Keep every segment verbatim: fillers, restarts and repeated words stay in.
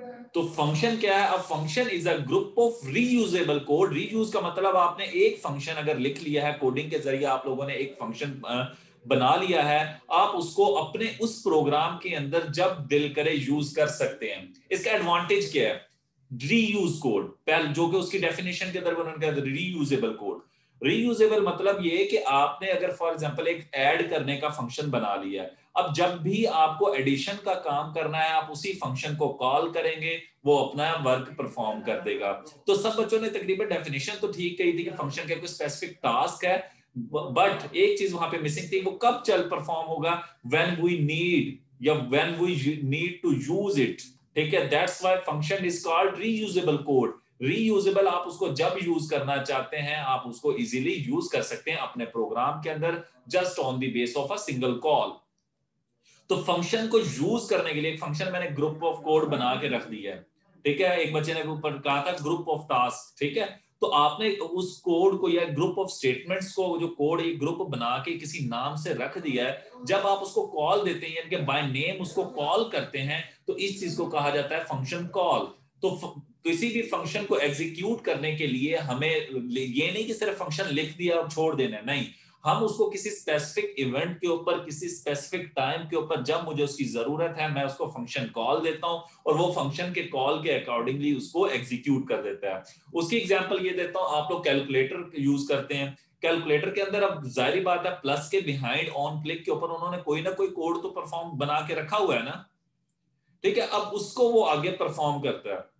तो फंक्शन क्या है? अब function is a group of reusable code. Reuse का मतलब आपने एक फंक्शन अगर लिख लिया है कोडिंग के जरिए, आप लोगों ने एक फंक्शन बना लिया है, आप उसको अपने उस प्रोग्राम के अंदर जब दिल करे यूज कर सकते हैं। इसका एडवांटेज क्या है? रीयूज कोड, पहले जो कि उसकी डेफिनेशन के अंदर उन्होंने कहा रीयूजेबल कोड। रीयूजेबल मतलब ये कि आपने अगर फॉर एग्जांपल एक ऐड करने का फंक्शन बना लिया है, अब जब भी आपको एडिशन का काम करना है आप उसी फंक्शन को कॉल करेंगे, वो अपना वर्क परफॉर्म कर देगा। तो सब बच्चों ने तकरीबन डेफिनेशन तो ठीक कही थी कि फंक्शन का कोई स्पेसिफिक टास्क है, बट एक चीज वहां पे मिसिंग थी, वो कब चल परफॉर्म होगा? व्हेन वी नीड या when we need to use it. ठीक है, that's why function is called reusable code. Reusable, आप उसको जब यूज करना चाहते हैं आप उसको इजीली यूज कर सकते हैं अपने प्रोग्राम के अंदर, just on the base of a single call. तो फंक्शन को यूज करने के लिए एक फंक्शन मैंने ग्रुप ऑफ कोड बना के रख दिया है। ठीक है, एक बच्चे ने ऊपर कहा था ग्रुप ऑफ टास्क। ठीक है, तो आपने उस कोड को या ग्रुप ऑफ स्टेटमेंट्स को, जो कोड एक ग्रुप बना के किसी नाम से रख दिया है, जब आप उसको कॉल देते हैं यानी कि बाय नेम उसको कॉल करते हैं, तो इस चीज को कहा जाता है फंक्शन कॉल। तो किसी भी फंक्शन को एग्जीक्यूट करने के लिए हमें ये नहीं कि सिर्फ फंक्शन लिख दिया और छोड़ देना, नहीं, हम उसको किसी स्पेसिफिक इवेंट के ऊपर, किसी स्पेसिफिक टाइम के ऊपर जब मुझे उसकी जरूरत है मैं उसको फंक्शन कॉल देता हूं और वो फंक्शन के कॉल के अकॉर्डिंगली उसको एग्जीक्यूट कर देता है। उसकी एग्जांपल ये देता हूं, आप लोग कैलकुलेटर यूज करते हैं, कैलकुलेटर के अंदर अब जाहिर बात है प्लस के बिहाइंड ऑन क्लिक के ऊपर उन्होंने कोई ना कोई कोड तो परफॉर्म बना के रखा हुआ है ना। ठीक है, अब उसको वो आगे परफॉर्म करता है।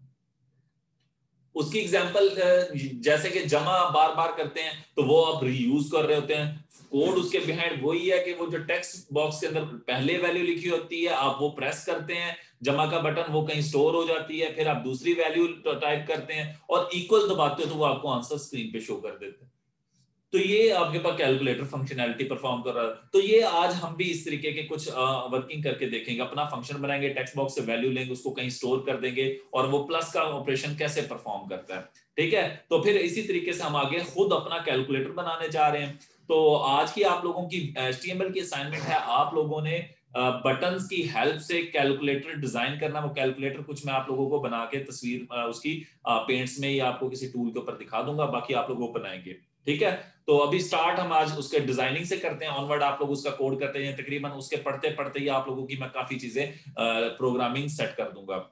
उसकी एग्जांपल जैसे कि जमा बार बार करते हैं तो वो आप रीयूज कर रहे होते हैं, कोड उसके बिहाइंड वही है कि वो जो टेक्स्ट बॉक्स के अंदर पहले वैल्यू लिखी होती है आप वो प्रेस करते हैं, जमा का बटन वो कहीं स्टोर हो जाती है, फिर आप दूसरी वैल्यू टाइप करते हैं और इक्वल दबाते हो तो वो आपको आंसर स्क्रीन पे शो कर देते हैं। तो ये आपके पास कैलकुलेटर फंक्शनैलिटी परफॉर्म कर रहा है। तो ये आज हम भी इस तरीके के कुछ वर्किंग करके देखेंगे, अपना फंक्शन बनाएंगे, टेक्स्ट बॉक्स से वैल्यू लेंगे, उसको कहीं स्टोर कर देंगे और वो प्लस का ऑपरेशन कैसे परफॉर्म करता है। ठीक है, तो फिर इसी तरीके से हम आगे खुद अपना कैलकुलेटर बनाने जा रहे हैं। तो आज की आप लोगों की एचटीएमएल की असाइनमेंट है, आप लोगों ने बटन्स की हेल्प से कैलकुलेटर डिजाइन करना। वो कैलकुलेटर कुछ मैं आप लोगों को बना के तस्वीर उसकी पेंट्स में या आपको किसी टूल के ऊपर दिखा दूंगा, बाकी आप लोग वो बनाएंगे। ठीक है, तो अभी स्टार्ट हम आज उसके डिजाइनिंग से करते हैं, ऑनवर्ड आप लोग उसका कोड करते हैं, तकरीबन उसके पढ़ते पढ़ते ही आप लोगों की मैं काफी चीजें प्रोग्रामिंग सेट कर दूंगा।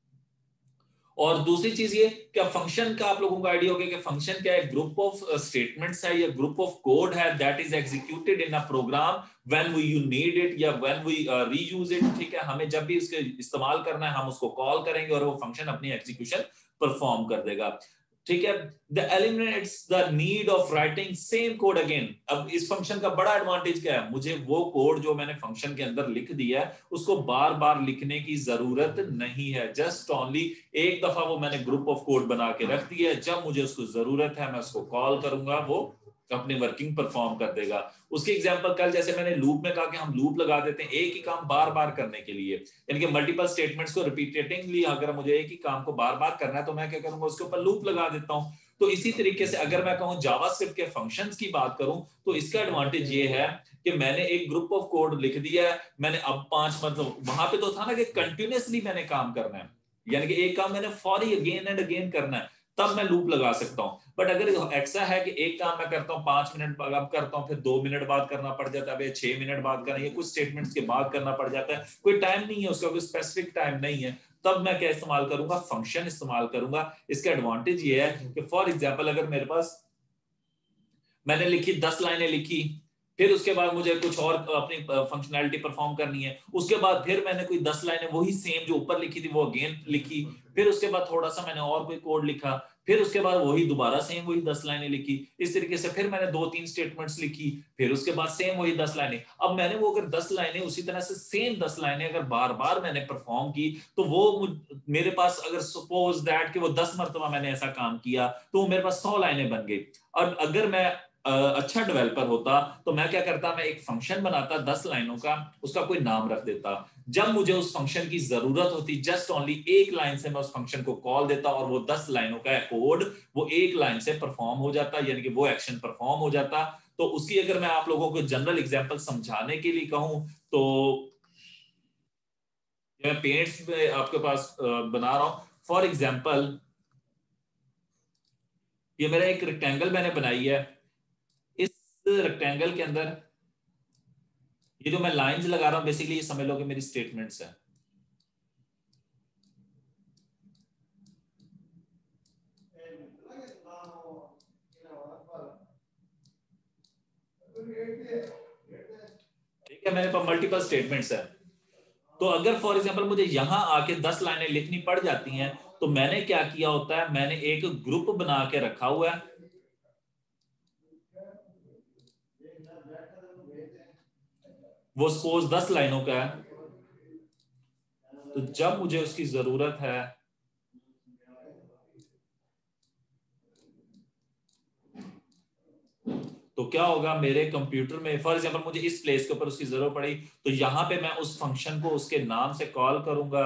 और दूसरी चीज ये क्या फंक्शन का आप लोगों को आइडिया हो गया कि फंक्शन क्या है? ग्रुप ऑफ स्टेटमेंट्स है या ग्रुप ऑफ कोड है that is executed in a program when we you need it या व्हेन वी रीयूज इट। ठीक है, हमें जब भी इसके इस्तेमाल करना है हम उसको कॉल करेंगे और वो फंक्शन अपनी एग्जीक्यूशन परफॉर्म कर देगा। ठीक है, the eliminates the need of writing same code again. अब इस फंक्शन का बड़ा एडवांटेज क्या है? मुझे वो कोड जो मैंने फंक्शन के अंदर लिख दिया है उसको बार बार लिखने की जरूरत नहीं है, जस्ट ओनली एक दफा वो मैंने ग्रुप ऑफ कोड बना के रख दिया है, जब मुझे उसको जरूरत है मैं उसको कॉल करूंगा, वो अपनी वर्किंग परफॉर्म कर देगा। उसकी एग्जांपल कल जैसे मैंने लूप में कहा कि हम लूप लगा देते हैं एक ही काम बार बार करने के लिए, यानी कि मल्टीपल स्टेटमेंट्स को रिपीटेटिवली अगर मुझे एक ही काम को बार बार करना है तो मैं क्या करूंगा, उसके ऊपर लूप लगा देता हूं। तो इसी तरीके से अगर मैं कहूं जावास्क्रिप्ट के फंक्शंस की बात करूं तो इसका एडवांटेज ये है कि मैंने एक ग्रुप ऑफ कोड लिख दिया है, मैंने अब पांच मतलब वहां पे तो था ना कि कंटिन्यूअसली मैंने काम करना है, यानी कि एक काम मैंने फॉरी अगेन एंड अगेन करना है, तब मैं लूप लगा सकता हूं। बट अगर ऐसा है कि एक काम मैं करता हूं पांच मिनट बाद करता हूं, फिर दो मिनट बाद करना पड़ जाता है, छह मिनट बाद करना, ये कुछ स्टेटमेंट्स के बाद करना पड़ जाता है, कोई टाइम नहीं है उसका, कोई स्पेसिफिक टाइम नहीं है, तब मैं क्या इस्तेमाल करूंगा? फंक्शन इस्तेमाल करूंगा। इसका एडवांटेज ये है कि फॉर एग्जांपल अगर मेरे पास मैंने लिखी दस लाइनें लिखी, फिर उसके बाद मुझे कुछ और अपनी फंक्शनैलिटी परफॉर्म करनी है, उसके बाद फिर मैंने कोई दस लाइनें वही सेम जो ऊपर लिखी थी वो अगेन लिखी, फिर उसके बाद थोड़ा सा मैंने और कोई कोड लिखा, फिर उसके बाद वही दोबारा सेम वही दस लाइनें लिखी, इस तरीके से फिर मैंने दो तीन स्टेटमेंट्स लिखी, फिर उसके बाद सेम वही दस लाइनें। अब मैंने वो अगर दस लाइनें उसी तरह से सेम दस लाइनें अगर बार बार मैंने परफॉर्म की तो वो मेरे पास अगर सपोज दैट कि वो दस मरतबा मैंने ऐसा काम किया तो मेरे पास सौ लाइनें बन गई। और अगर मैं अच्छा डेवलपर होता तो मैं क्या करता, मैं एक फंक्शन बनाता दस लाइनों का, उसका कोई नाम रख देता, जब मुझे उस फंक्शन की जरूरत होती जस्ट ओनली एक लाइन से मैं उस फंक्शन को कॉल देता और वो दस लाइनों का कोड वो एक लाइन से परफॉर्म हो जाता, यानी कि वो एक्शन परफॉर्म हो जाता। तो उसकी अगर मैं आप लोगों को जनरल एग्जांपल समझाने के लिए कहूं तो मैं पेंट्स में आपके पास बना रहा हूं। फॉर एग्जांपल ये मेरा एक रेक्टेंगल मैंने बनाई है, इस रेक्टेंगल के अंदर ये जो मैं लाइंस लगा रहा हूं बेसिकली ये समझ लो कि मेरी स्टेटमेंट्स है। ठीक है, मेरे पास मल्टीपल स्टेटमेंट्स है। तो अगर फॉर एग्जांपल मुझे यहां आके दस लाइनें लिखनी पड़ जाती हैं तो मैंने क्या किया होता है, मैंने एक ग्रुप बना के रखा हुआ है। वो सपोज दस लाइनों का है, तो जब मुझे उसकी जरूरत है तो क्या होगा, मेरे कंप्यूटर में फॉर एग्जांपल मुझे इस प्लेस के ऊपर उसकी जरूरत पड़ी तो यहां पे मैं उस फंक्शन को उसके नाम से कॉल करूंगा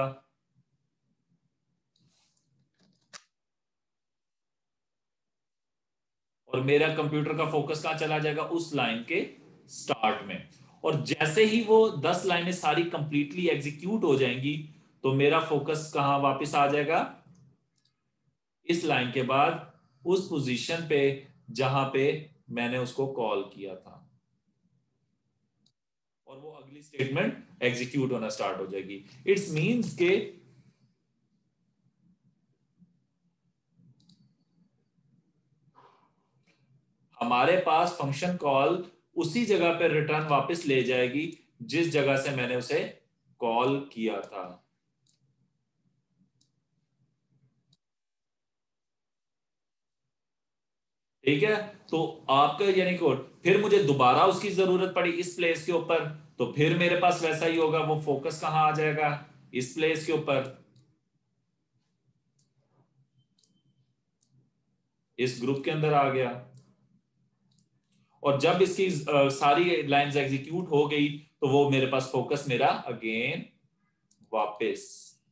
और मेरा कंप्यूटर का फोकस कहां चला जाएगा, उस लाइन के स्टार्ट में। और जैसे ही वो दस लाइनें सारी कंप्लीटली एग्जीक्यूट हो जाएंगी तो मेरा फोकस कहां वापस आ जाएगा, इस लाइन के बाद उस पोजीशन पे जहां पे मैंने उसको कॉल किया था, और वो अगली स्टेटमेंट एग्जीक्यूट होना स्टार्ट हो जाएगी। इट्स मींस के हमारे पास फंक्शन कॉल उसी जगह पर रिटर्न वापस ले जाएगी जिस जगह से मैंने उसे कॉल किया था। ठीक है, तो आपका यानी कोड फिर मुझे दोबारा उसकी जरूरत पड़ी इस प्लेस के ऊपर तो फिर मेरे पास वैसा ही होगा, वो फोकस कहां आ जाएगा, इस प्लेस के ऊपर, इस ग्रुप के अंदर आ गया। और जब इसकी आ, सारी लाइंस एग्जीक्यूट हो गई तो वो मेरे पास फोकस मेरा अगेन वापस।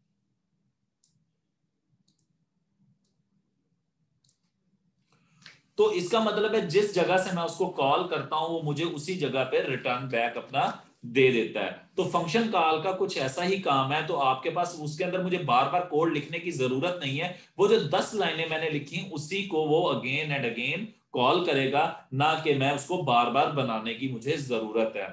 तो इसका मतलब है जिस जगह से मैं उसको कॉल करता हूं वो मुझे उसी जगह पे रिटर्न बैक अपना दे देता है। तो फंक्शन कॉल का कुछ ऐसा ही काम है। तो आपके पास उसके अंदर मुझे बार बार कोड लिखने की जरूरत नहीं है, वो जो दस लाइनें मैंने लिखी उसी को वो अगेन एंड अगेन कॉल करेगा, ना कि मैं उसको बार बार बनाने की मुझे जरूरत है।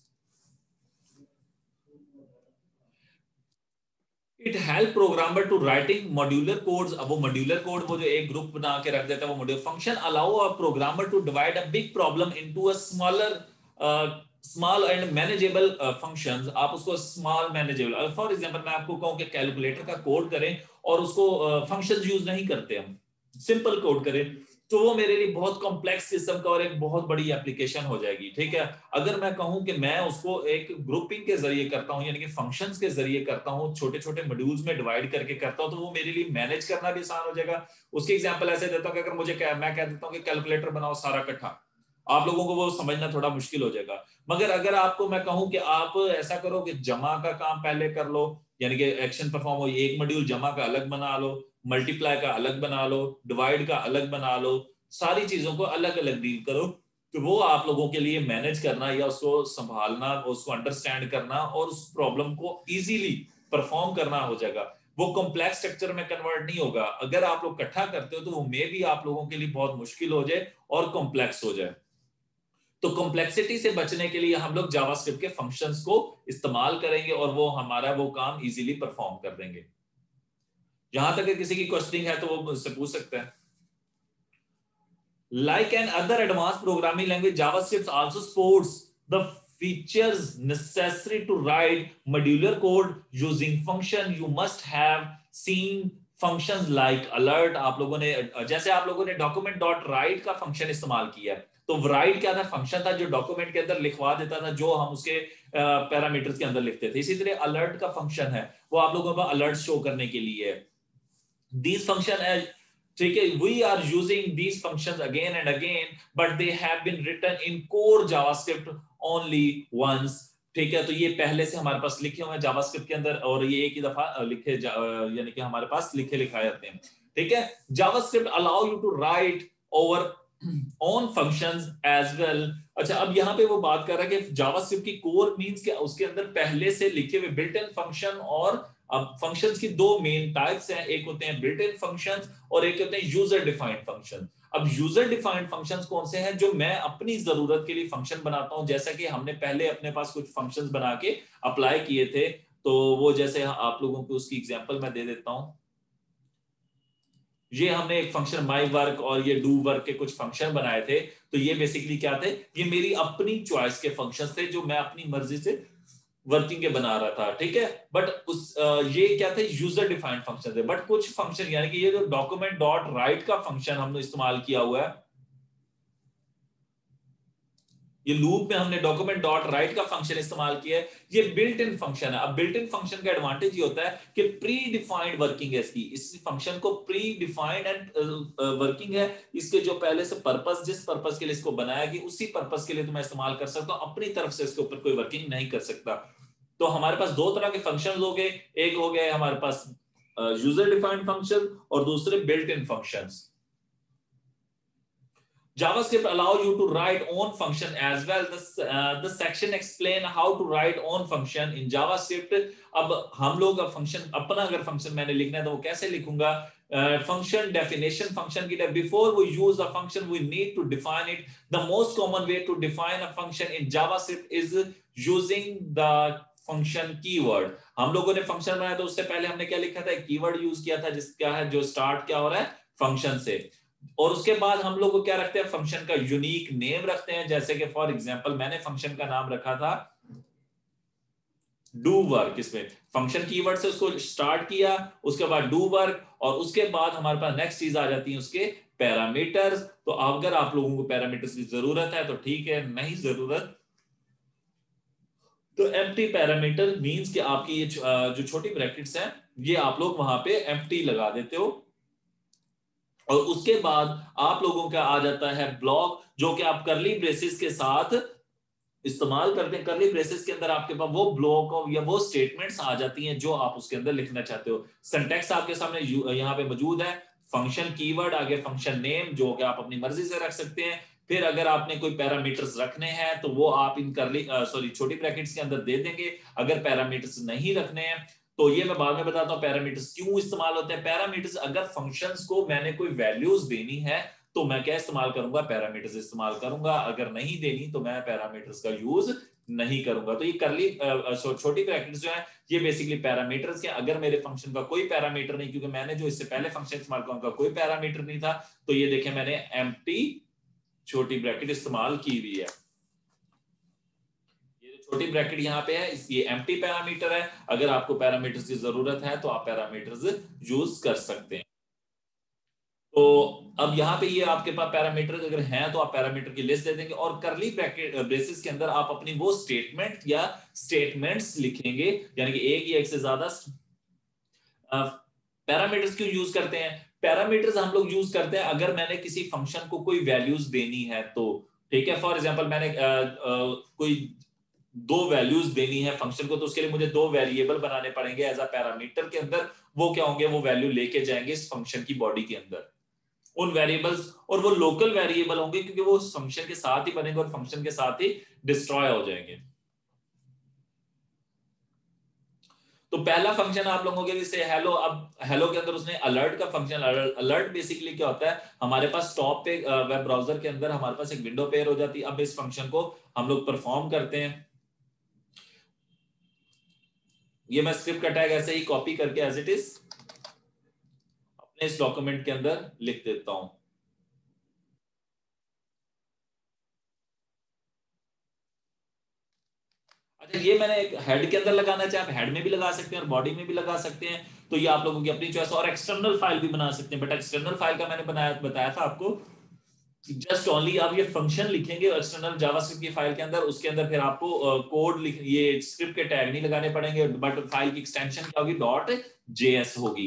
It help programmer to writing modular codes. अब वो मॉड्यूलर कोड वो जो एक ग्रुप बना के रख देता है वो modular function allow a programmer to divide a big problem into a smaller small and manageable functions. आप उसको स्मॉल मैनेजेबल, फॉर एग्जांपल मैं आपको कहूं कि कैलकुलेटर का कोड करें और उसको फंक्शंस यूज नहीं करते, हम सिंपल कोड करें तो वो मेरे लिए बहुत कॉम्प्लेक्स किस्म का और एक बहुत बड़ी एप्लीकेशन हो जाएगी। ठीक है, अगर मैं कहूं कि मैं उसको एक ग्रुपिंग के जरिए करता हूं यानी कि फंक्शंस के जरिए करता हूं, छोटे छोटे मॉड्यूल्स में डिवाइड करके करता हूं, तो वो मेरे लिए मैनेज करना भी आसान हो जाएगा। उसकी एग्जांपल ऐसे देता हूं कि अगर मुझे क्या, मैं कह देता हूं कि कैलकुलेटर बनाओ सारा इकट्ठा, आप लोगों को वो समझना थोड़ा मुश्किल हो जाएगा। मगर अगर आपको मैं कहूं कि आप ऐसा करो कि जमा का काम पहले कर लो, यानी कि एक्शन परफॉर्म हो, एक मॉड्यूल जमा का अलग बना लो, मल्टीप्लाई का अलग बना लो, डिवाइड का अलग बना लो, सारी चीजों को अलग अलग डील करो, तो वो आप लोगों के लिए मैनेज करना या उसको संभालना, उसको अंडरस्टैंड करना और उस प्रॉब्लम को इजीली परफॉर्म करना हो जाएगा। वो कॉम्प्लेक्स स्ट्रक्चर में कन्वर्ट नहीं होगा। अगर आप लोग इकट्ठा करते हो तो वो मे भी आप लोगों के लिए बहुत मुश्किल हो जाए और कॉम्प्लेक्स हो जाए। तो कॉम्प्लेक्सिटी से बचने के लिए हम लोग जावास्क्रिप्ट के फंक्शंस को इस्तेमाल करेंगे और वो हमारा वो काम इजीली परफॉर्म कर देंगे। जहां तक किसी की क्वेश्चनिंग है तो वो मुझसे पूछ सकते हैं। Like an other advanced programming language, JavaScript also supports the features necessary to write modular code using function. You must have seen functions like alert. आप लोगों ने जैसे आप लोगों ने document dot write का फंक्शन इस्तेमाल किया है, तो write क्या था, फंक्शन था जो डॉक्यूमेंट के अंदर लिखवा देता था जो हम उसके पैरामीटर्स के अंदर लिखते थे। इसी तरह अलर्ट का फंक्शन है, वो आप लोगों को अलर्ट शो करने के लिए है। These function as ठीक है, we are using these functions again and again, but they have been written in core JavaScript only once. ठीक है, तो ये पहले से हमारे पास लिखे हुए हैं जावास्क्रिप्ट के अंदर और ये एक ही दफा लिखे यानी कि हमारे पास लिखे लिखाए जाते हैं। ठीक है, JavaScript allow you to write over own functions as well. अच्छा, अब यहाँ पे वो बात कर रहा है कि जावास्क्रिप्ट की कोर मींस कि उसके अंदर पहले से लिखे हुए बिल्ट इन फंक्शन, और अब फंक्शंस की दो मेन टाइप्स हैं, एक होते हैं बिल्ट इन फंक्शंस और एक होते हैं यूजर डिफाइंड फंक्शन। अब यूजर डिफाइंड फंक्शंस कौन से हैं? जो मैं अपनी जरूरत के लिए फंक्शन बनाता हूं, जैसा कि हमने पहले अपने पास कुछ फंक्शंस बना के अप्लाई किए थे, तो वो जैसे आप लोगों को उसकी एग्जांपल मैं दे देता हूं। ये हमने एक फंक्शन माई वर्क और ये डू वर्क के कुछ फंक्शन बनाए थे, तो ये बेसिकली क्या थे? ये मेरी अपनी चॉइस के फंक्शंस थे जो मैं अपनी मर्जी से वर्किंग के बना रहा था, ठीक है। बट उस आ, ये क्या थे? यूजर डिफाइंड फंक्शन थे। बट कुछ फंक्शन यानी कि ये जो डॉक्यूमेंट डॉट राइट का फंक्शन हमने इस्तेमाल किया हुआ है, ये लूप में हमने डॉक्यूमेंट डॉट राइट का फंक्शन इस्तेमाल किया है, ये बिल्ट इन फंक्शन है। अब बिल्ट इन फंक्शन का एडवांटेज ये होता है कि प्री डिफाइंड वर्किंग है इसकी, इस फंक्शन को प्री डिफाइंड एंड वर्किंग है। इसके जो पहले से पर्पस, जिस पर्पस के लिए इसको बनाया गया उसी पर्पस के लिए तो मैं इस्तेमाल कर सकता हूं, अपनी तरफ से इसके ऊपर कोई वर्किंग नहीं कर सकता। तो हमारे पास दो तरह के फंक्शन हो गए, एक हो गए हमारे पास यूजर डिफाइंड फंक्शन और दूसरे built in functions. JavaScript allow you to write own function as well. This uh, the section explain how to write own function in JavaScript. अब हम लोग का फंक्शन, अपना अगर फंक्शन मैंने लिखना है तो वो कैसे लिखूंगा? फंक्शन डेफिनेशन फंक्शन की, before we use a function we need to define it. The most common way to define a function in JavaScript is using the function keyword. हम लोगों ने फंक्शन बनाया तो उससे पहले हमने क्या लिखा था? कीवर्ड यूज किया था, जिसका है जो स्टार्ट क्या हो रहा है? फंक्शन से। और उसके बाद हम लोग क्या रखते हैं? फंक्शन का यूनिक नेम रखते हैं। जैसे कि फॉर एग्जांपल मैंने फंक्शन का नाम रखा था डू वर्क। इसमें फंक्शन कीवर्ड से उसको स्टार्ट किया, उसके बाद डू वर्क, और उसके बाद हमारे पास नेक्स्ट चीज आ जाती है उसके पैरामीटर्स। तो अगर आप लोगों को पैरामीटर्स की जरूरत है तो ठीक है, नहीं जरूरत तो एम्प्टी पैरामीटर मींस कि आपकी ये जो छोटी ब्रैकेट्स हैं ये आप लोग वहां पे एम्प्टी लगा देते हो। और उसके बाद आप लोगों का आ जाता है ब्लॉक, जो कि आप करली ब्रेसेस के साथ इस्तेमाल करते हैं। करली ब्रेसेस के अंदर आपके पास वो ब्लॉक या वो स्टेटमेंट्स आ जाती हैं जो आप उसके अंदर लिखना चाहते हो। सिंटैक्स आपके सामने यहाँ पे मौजूद है। फंक्शन कीवर्ड, आगे फंक्शन नेम जो कि आप अपनी मर्जी से रख सकते हैं। फिर अगर आपने कोई पैरामीटर्स रखने हैं तो वो आप इन करली सॉरी छोटी ब्रैकेट्स के अंदर दे देंगे। अगर पैरामीटर्स नहीं रखने हैं तो ये मैं बाद में बताता हूं पैरामीटर्स क्यों इस्तेमाल होते हैं। पैरामीटर्स, अगर फंक्शंस को मैंने कोई वैल्यूज देनी है तो मैं क्या इस्तेमाल करूंगा? पैरामीटर्स इस्तेमाल करूंगा। अगर नहीं देनी तो मैं पैरामीटर्स का यूज नहीं करूंगा। तो ये करली छोटी ब्रैकेट्स जो है ये बेसिकली पैरामीटर्स के। अगर मेरे फंक्शन का कोई पैरामीटर नहीं, क्योंकि मैंने जो इससे पहले फंक्शन इस्तेमाल किया उनका कोई पैरामीटर नहीं था, तो ये देखें मैंने एम्प्टी छोटी ब्रैकेट इस्तेमाल की हुई है। छोटी ब्रैकेट यहाँ पे है, ये एम्प्टी पैरामीटर है। अगर आपको पैरामीटर्स की जरूरत है तो आप पैरामीटर्स यूज कर सकते हैं। तो अब यहाँ पे ये आपके पास पैरामीटर अगर हैं तो आप पैरामीटर की लिस्ट दे देंगे, और करली ब्रैकेट ब्रेसेस के अंदर आप अपनी वो स्टेटमेंट या स्टेटमेंट्स लिखेंगे। यानी कि एक या एक से ज्यादा पैरामीटर्स क्यों यूज करते हैं? पैरामीटर्स हम लोग यूज करते हैं अगर मैंने किसी फंक्शन को कोई वैल्यूज देनी है तो, ठीक है। फॉर एग्जांपल मैंने आ, आ, कोई दो वैल्यूज देनी है फंक्शन को, तो उसके लिए मुझे दो वेरिएबल बनाने पड़ेंगे एज अ पैरामीटर के अंदर। वो क्या होंगे? वो वैल्यू लेके जाएंगे इस फंक्शन की बॉडी के अंदर उन वेरिएबल्स, और वो लोकल वेरिएबल होंगे क्योंकि वो फंक्शन के साथ ही बनेंगे और फंक्शन के साथ ही डिस्ट्रॉय हो जाएंगे। तो पहला फंक्शन आप लोगों के लिए से हेलो। अब हेलो के अंदर उसने अलर्ट का फंक्शन, अलर्ट बेसिकली क्या होता है? हमारे पास टॉप पे वेब ब्राउजर के अंदर हमारे पास एक विंडो पेयर हो जाती है। अब इस फंक्शन को हम लोग परफॉर्म करते हैं। ये मैं स्क्रिप्ट का टैग ऐसे ही कॉपी करके एज इट इज अपने इस डॉक्यूमेंट के अंदर लिख देता हूं। अच्छा, ये मैंने एक हेड के अंदर लगाना चाहे, आप हेड में भी लगा सकते हैं और बॉडी में भी लगा सकते हैं। तो ये आप लोगों की अपनी चॉइस, और एक्सटर्नल फाइल भी बना सकते हैं। बट एक्सटर्नल फाइल का मैंने बनाया बताया था आपको, जस्ट ओनली आप ये फंक्शन लिखेंगे एक्सटर्नल जावास्क्रिप्ट की फाइल के अंदर, उसके अंदर फिर आपको कोड लिख, ये स्क्रिप्ट के टैग नहीं लगाने पड़ेंगे। बट फाइल की एक्सटेंशन क्या होगी? डॉट जेएस होगी।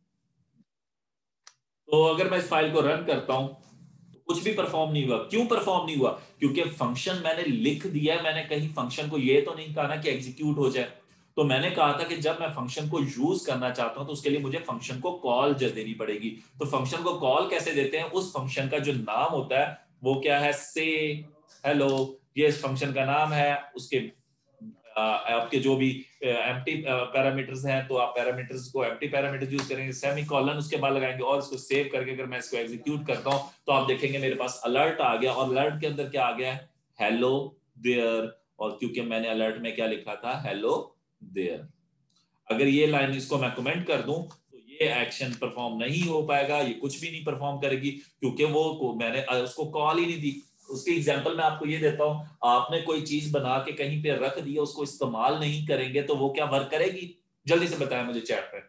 तो अगर मैं इस फाइल को रन करता हूं तो कुछ भी परफॉर्म नहीं हुआ। क्यों परफॉर्म नहीं हुआ? क्योंकि फंक्शन मैंने लिख दिया। मैंने कहीं फंक्शन को ये तो नहीं कहा ना कि एग्जीक्यूट हो जाए। तो मैंने कहा था कि जब मैं फंक्शन को यूज करना चाहता हूं तो उसके लिए मुझे फंक्शन को कॉल देनी पड़ेगी। तो फंक्शन को कॉल कैसे देते हैं? उस फंक्शन का जो नाम होता है वो क्या है, से हेलो, ये इस फंक्शन का नाम है। उसके आ, आपके जो भी एम्प्टी पैरामीटर्स हैं तो आप पैरामीटर्स को एम्प्टी पैरामीटर्स यूज करेंगे, सेमी कॉलन उसके बाद लगाएंगे और इसको सेव करके अगर मैं इसको एग्जीक्यूट करता हूं तो आप देखेंगे मेरे पास अलर्ट आ गया, और अलर्ट के अंदर क्या आ गया है, हेलो देयर। और क्योंकि मैंने अलर्ट में क्या लिखा था, हेलो देयर। अगर ये लाइन इसको मैं कमेंट कर दूं तो ये एक्शन परफॉर्म नहीं हो पाएगा, ये कुछ भी नहीं परफॉर्म करेगी क्योंकि वो मैंने उसको कॉल ही नहीं दी। उसकी एग्जांपल मैं आपको ये देता हूं, आपने कोई चीज बना के कहीं पे रख दी, उसको इस्तेमाल नहीं करेंगे तो वो क्या वर्क करेगी? जल्दी से बताएं मुझे चैट पे।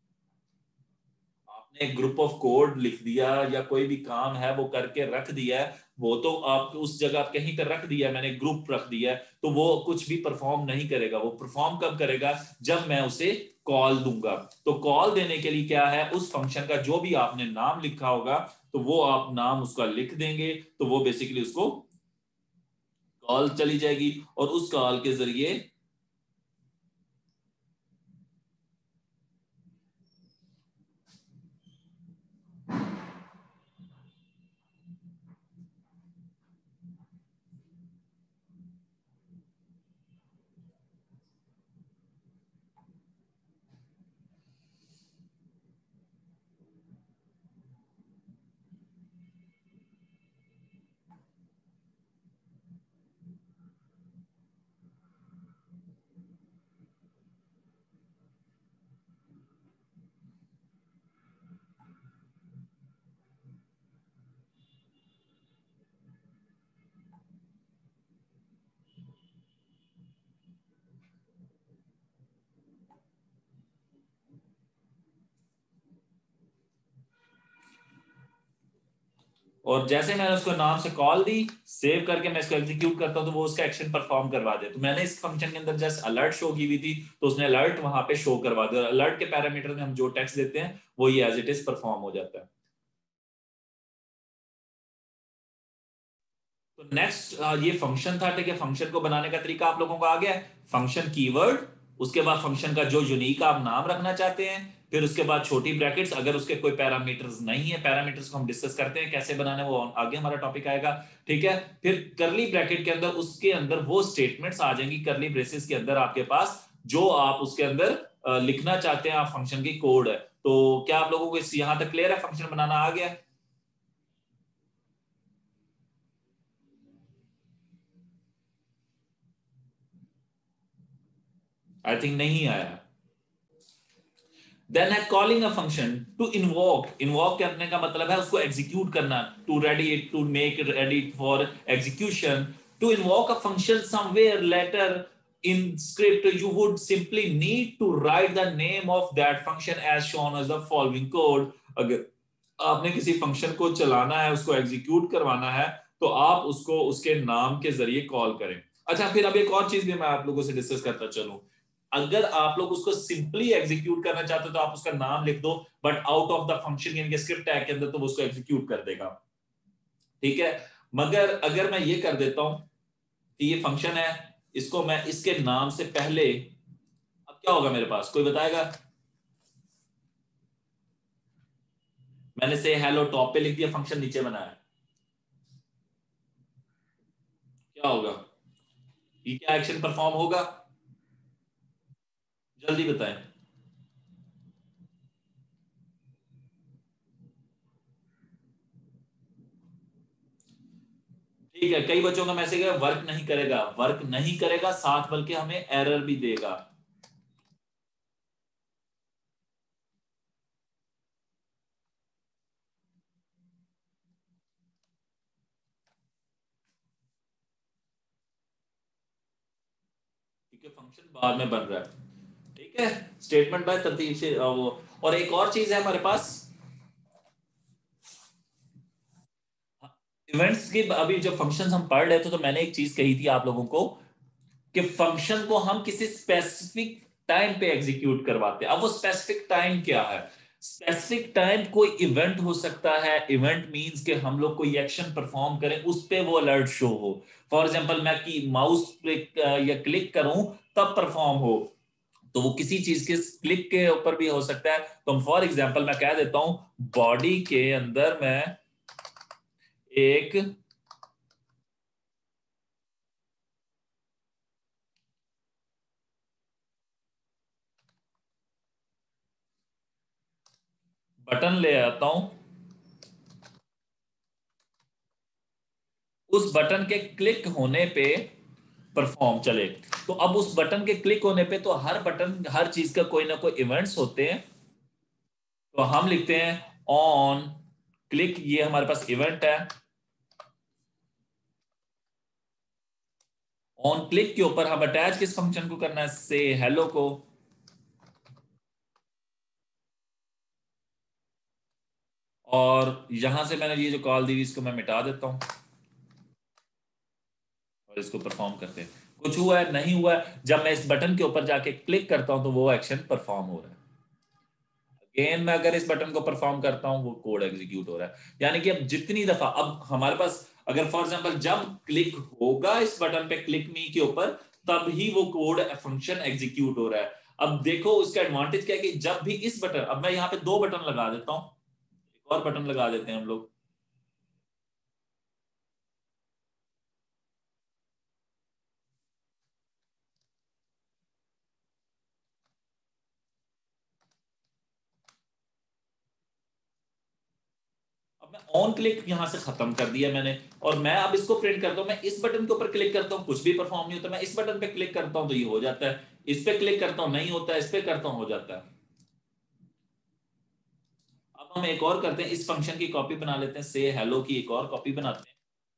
आपने एक ग्रुप ऑफ कोड लिख दिया या कोई भी काम है वो करके रख दिया है, वो तो आप उस जगह कहीं पर रख दिया, मैंने ग्रुप रख दिया है, तो वो कुछ भी परफॉर्म नहीं करेगा। वो परफॉर्म कब करेगा? जब मैं उसे कॉल दूंगा। तो कॉल देने के लिए क्या है, उस फंक्शन का जो भी आपने नाम लिखा होगा तो वो आप नाम उसका लिख देंगे, तो वो बेसिकली उसको कॉल चली जाएगी और उस कॉल के जरिए और जैसे मैंने उसको नाम से कॉल दी, सेव करके मैं इसको एग्जीक्यूट करता हूं तो वो उसका एक्शन परफॉर्म करवा दे। तो मैंने इस फंक्शन के अंदर जस्ट अलर्ट शो की हुई थी तो उसने अलर्ट वहां पे शो करवा दिया। अलर्ट के पैरामीटर में हम जो टेक्स्ट देते हैं वो ये एज इट इज परफॉर्म हो जाता है। तो नेक्स्ट ये फंक्शन था, ठीक है। फंक्शन को बनाने का तरीका आप लोगों को आ गया। फंक्शन कीवर्ड, उसके बाद फंक्शन का जो यूनिक आप नाम रखना चाहते हैं, फिर उसके बाद छोटी ब्रैकेट्स, अगर उसके कोई पैरामीटर्स नहीं है, पैरामीटर्स को हम डिस्कस करते हैं कैसे बनाने, वो आगे हमारा टॉपिक आएगा, ठीक है। फिर करली ब्रैकेट के अंदर उसके अंदर वो स्टेटमेंट्स आ जाएंगी करली ब्रेसेस के अंदर आपके पास जो आप उसके अंदर लिखना चाहते हैं, आप फंक्शन की कोड है। तो क्या आप लोगों को इस यहां तक क्लियर है? फंक्शन बनाना आ गया? आई थिंक नहीं आया। देन है calling a function to invoke. Invoke करने का मतलब है उसको एग्जीक्यूट करना, to ready it, to make it ready for execution. To invoke a function somewhere later in script you would simply need to write the name of that function as shown as the following code। अगर आपने किसी function को चलाना है, उसको execute करवाना है, तो आप उसको उसके नाम के जरिए कॉल करें। अच्छा, फिर अब एक और चीज भी मैं आप लोगों से डिस्कस करता चलूं। अगर आप लोग उसको सिंपली एग्जीक्यूट करना चाहते हो तो आप उसका नाम लिख दो, but out of the function यानी कि स्क्रिप्ट टैग के अंदर, तो वो उसको एग्जीक्यूट कर देगा, ठीक है। मगर अगर मैं ये कर देता हूं कि ये फंक्शन है, इसको मैं इसके नाम से पहले, अब क्या होगा मेरे पास, कोई बताएगा? मैंने से हेलो टॉप पे लिख दिया, फंक्शन नीचे बनाया, क्या होगा? ये क्या एक्शन परफॉर्म होगा? जल्दी बताएं। ठीक है, कई बच्चों का मैसेज है वर्क नहीं करेगा। वर्क नहीं करेगा, साथ बल्कि हमें एरर भी देगा। क्योंकि फंक्शन बाद में बन रहा है, ठीक है। स्टेटमेंट बाय तरतीब से वो। और एक और चीज है हमारे पास, इवेंट्स की। अभी जब फंक्शंस हम पढ़ रहे थे तो मैंने एक चीज कही थी आप लोगों को कि फंक्शन को हम किसी स्पेसिफिक टाइम पे एग्जीक्यूट करवाते हैं। अब वो स्पेसिफिक टाइम क्या है? स्पेसिफिक टाइम कोई इवेंट हो सकता है। इवेंट मींस कि हम लोग कोई एक्शन परफॉर्म करें, उस पे वो अलर्ट शो हो। फॉर एग्जांपल मैं की माउस क्लिक या क्लिक करूं तब परफॉर्म हो, तो वो किसी चीज के क्लिक के ऊपर भी हो सकता है। तो फॉर एग्जांपल मैं कह देता हूं बॉडी के अंदर मैं एक बटन ले आता हूं, उस बटन के क्लिक होने पे परफॉर्म चले। तो अब उस बटन के क्लिक होने पे तो हर बटन, हर चीज का कोई ना कोई इवेंट्स होते हैं। तो हम लिखते हैं ऑन क्लिक, ये हमारे पास इवेंट है। ऑन क्लिक के ऊपर हम अटैच किस फंक्शन को करना है, से हेलो को। और यहां से मैंने ये जो कॉल दी इसको मैं मिटा देता हूं और इसको परफॉर्म करते हैं। कुछ हुआ है नहीं हुआ है, जब मैं इस बटन के ऊपर जाके क्लिक करता हूं तो वो एक्शन परफॉर्म हो रहा है। अगेन मैं अगर इस बटन को परफॉर्म करता हूं वो कोड एग्जीक्यूट हो रहा है। यानी कि अब जितनी दफा, अब हमारे पास अगर फॉर एग्जांपल जब क्लिक होगा इस बटन पे, क्लिक मी के ऊपर, तब ही वो कोड फंक्शन एग्जीक्यूट हो रहा है। अब देखो उसका एडवांटेज क्या है कि जब भी इस बटन, अब मैं यहाँ पे दो बटन लगा देता हूं, एक और बटन लगा देते हैं हम लोग। अब मैं ऑन क्लिक यहां से खत्म कर दिया मैंने, और मैं अब इसको प्रिंट करता हूं। मैं इस बटन के ऊपर क्लिक करता हूं, कुछ भी परफॉर्म नहीं होता। मैं इस बटन पे क्लिक करता हूं तो ये हो जाता है, इस पे क्लिक करता हूं नहीं होता, इस पे करता हूं हो जाता है। अब हम एक और करते हैं, इस फंक्शन की कॉपी बना लेते हैं, से हेलो की एक और कॉपी बनाते हैं।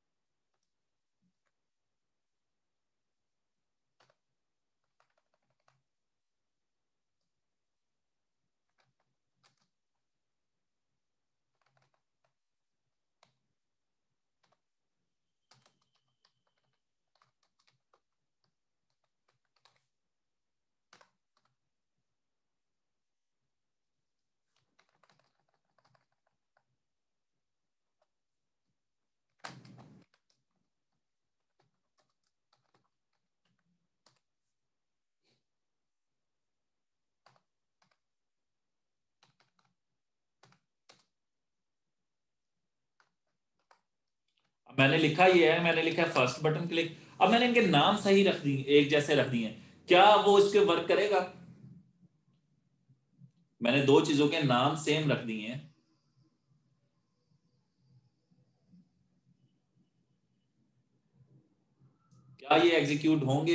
अब मैंने लिखा ये है, मैंने लिखा है फर्स्ट बटन क्लिक। अब मैंने इनके नाम सही रख दी, एक जैसे रख दिए, क्या वो इस पे वर्क करेगा? मैंने दो चीजों के नाम सेम रख दिए हैं, क्या ये एग्जीक्यूट होंगे?